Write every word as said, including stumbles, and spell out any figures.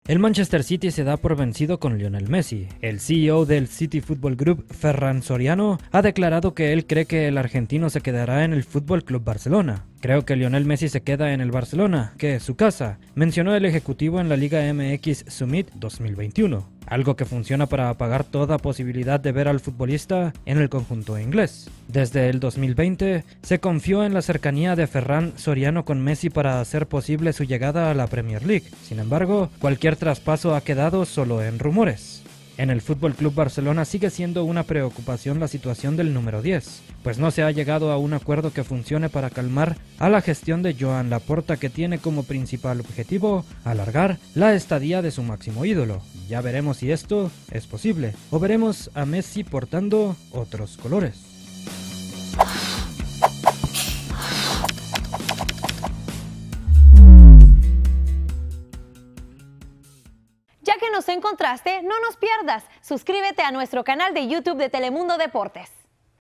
El Manchester City se da por vencido con Lionel Messi. El C E O del City Football Group, Ferran Soriano, ha declarado que él cree que el argentino se quedará en el F C Barcelona. Creo que Lionel Messi se queda en el Barcelona, que es su casa, mencionó el ejecutivo en la Liga M X Summit dos mil veintiuno. Algo que funciona para apagar toda posibilidad de ver al futbolista en el conjunto inglés. Desde el dos mil veinte, se confió en la cercanía de Ferran Soriano con Messi para hacer posible su llegada a la Premier League. Sin embargo, cualquier traspaso ha quedado solo en rumores. En el F C Barcelona sigue siendo una preocupación la situación del número diez, pues no se ha llegado a un acuerdo que funcione para calmar a la gestión de Joan Laporta, que tiene como principal objetivo alargar la estadía de su máximo ídolo. Ya veremos si esto es posible, o veremos a Messi portando otros colores. Ya que nos encontraste, no nos pierdas. Suscríbete a nuestro canal de YouTube de Telemundo Deportes.